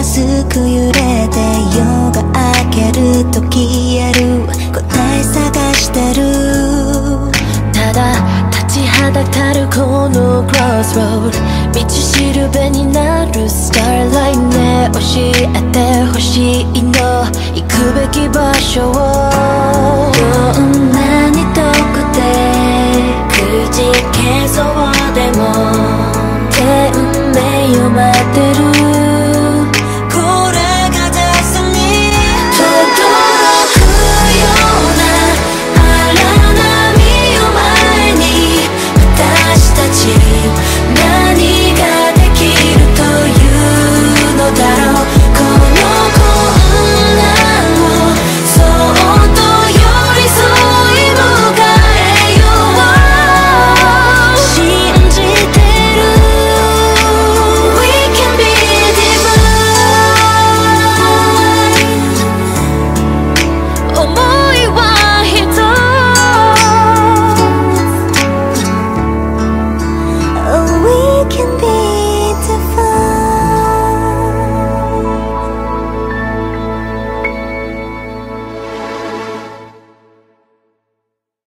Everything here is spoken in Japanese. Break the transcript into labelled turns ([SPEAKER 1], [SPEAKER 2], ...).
[SPEAKER 1] 安く揺れて夜が明ける時ある答え探してる。
[SPEAKER 2] ただ立ちはだかるこのクロスロード、道しるべになるスターラインね。教えてほしいの行くべき場所を。